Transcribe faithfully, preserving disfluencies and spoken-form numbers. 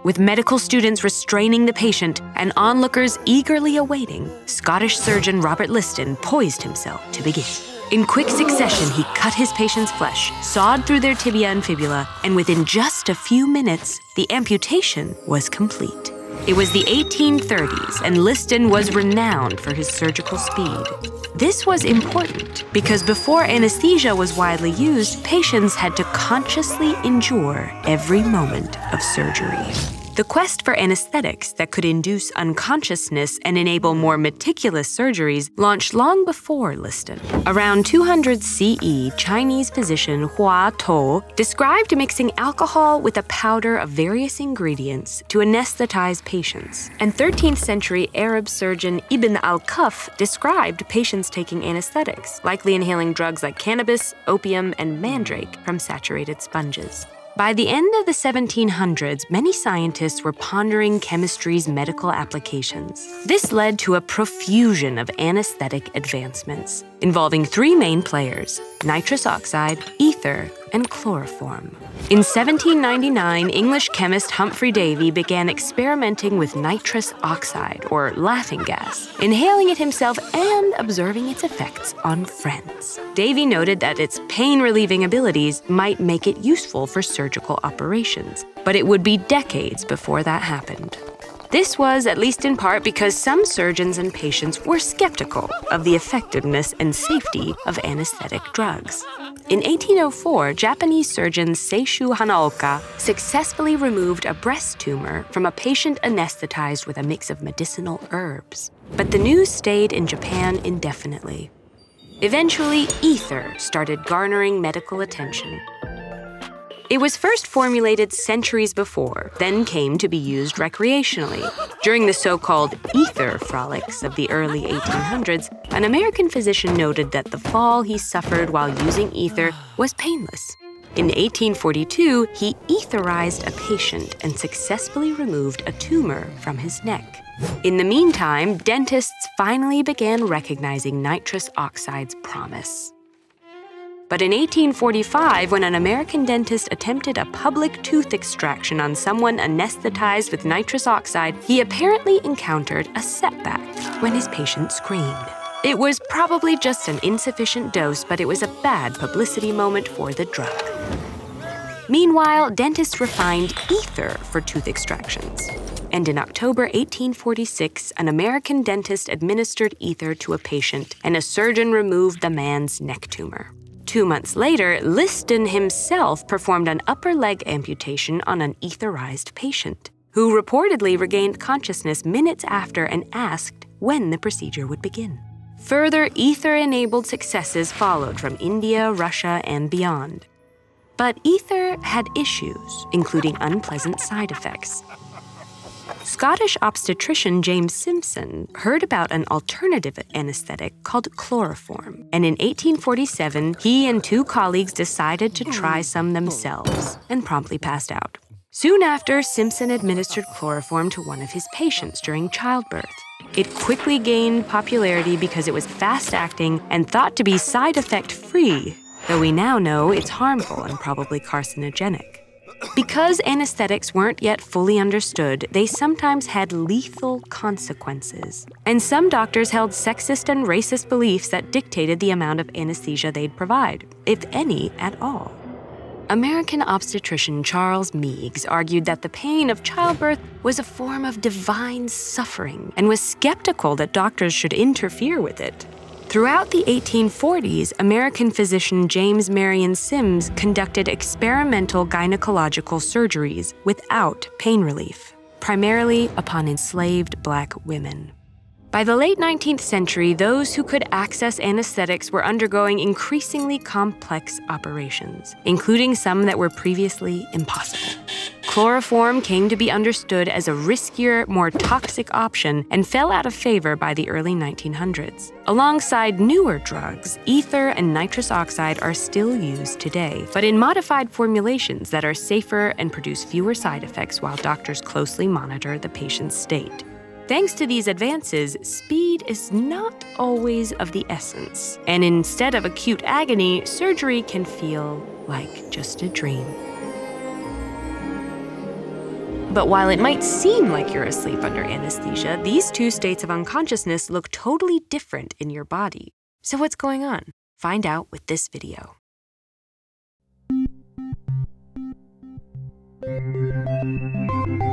With medical students restraining the patient and onlookers eagerly awaiting, Scottish surgeon Robert Liston poised himself to begin. In quick succession, he cut his patient's flesh, sawed through their tibia and fibula, and within just a few minutes, the amputation was complete. It was the eighteen thirties, and Liston was renowned for his surgical speed. This was important because before anesthesia was widely used, patients had to consciously endure every moment of surgery. The quest for anesthetics that could induce unconsciousness and enable more meticulous surgeries launched long before Liston. Around two hundred C E, Chinese physician Hua Tuo described mixing alcohol with a powder of various ingredients to anesthetize patients. And thirteenth century Arab surgeon Ibn al-Quff described patients taking anesthetics, likely inhaling drugs like cannabis, opium, and mandrake from saturated sponges. By the end of the seventeen hundreds, many scientists were pondering chemistry's medical applications. This led to a profusion of anesthetic advancements, involving three main players: nitrous oxide, ether, and chloroform. In seventeen ninety-nine, English chemist Humphrey Davy began experimenting with nitrous oxide, or laughing gas, inhaling it himself and observing its effects on friends. Davy noted that its pain-relieving abilities might make it useful for surgical operations, but it would be decades before that happened. This was, at least in part, because some surgeons and patients were skeptical of the effectiveness and safety of anesthetic drugs. In eighteen oh four, Japanese surgeon Seishu Hanaoka successfully removed a breast tumor from a patient anesthetized with a mix of medicinal herbs. But the news stayed in Japan indefinitely. Eventually, ether started garnering medical attention. It was first formulated centuries before, then came to be used recreationally. During the so-called ether frolics of the early eighteen hundreds, an American physician noted that the fall he suffered while using ether was painless. In eighteen forty-two, he etherized a patient and successfully removed a tumor from his neck. In the meantime, dentists finally began recognizing nitrous oxide's promise. But in eighteen forty-five, when an American dentist attempted a public tooth extraction on someone anesthetized with nitrous oxide, he apparently encountered a setback when his patient screamed. It was probably just an insufficient dose, but it was a bad publicity moment for the drug. Meanwhile, dentists refined ether for tooth extractions. And in October eighteen forty-six, an American dentist administered ether to a patient, and a surgeon removed the man's neck tumor. Two months later, Liston himself performed an upper leg amputation on an etherized patient, who reportedly regained consciousness minutes after and asked when the procedure would begin. Further ether-enabled successes followed from India, Russia, and beyond. But ether had issues, including unpleasant side effects. Scottish obstetrician James Simpson heard about an alternative anesthetic called chloroform, and in eighteen forty-seven, he and two colleagues decided to try some themselves and promptly passed out. Soon after, Simpson administered chloroform to one of his patients during childbirth. It quickly gained popularity because it was fast-acting and thought to be side effect-free, though we now know it's harmful and probably carcinogenic. Because anesthetics weren't yet fully understood, they sometimes had lethal consequences. And some doctors held sexist and racist beliefs that dictated the amount of anesthesia they'd provide, if any at all. American obstetrician Charles Meigs argued that the pain of childbirth was a form of divine suffering and was skeptical that doctors should interfere with it. Throughout the eighteen forties, American physician James Marion Sims conducted experimental gynecological surgeries without pain relief, primarily upon enslaved Black women. By the late nineteenth century, those who could access anesthetics were undergoing increasingly complex operations, including some that were previously impossible. Chloroform came to be understood as a riskier, more toxic option and fell out of favor by the early nineteen hundreds. Alongside newer drugs, ether and nitrous oxide are still used today, but in modified formulations that are safer and produce fewer side effects while doctors closely monitor the patient's state. Thanks to these advances, speed is not always of the essence, and instead of acute agony, surgery can feel like just a dream. But while it might seem like you're asleep under anesthesia, these two states of unconsciousness look totally different in your body. So what's going on? Find out with this video. Thank you.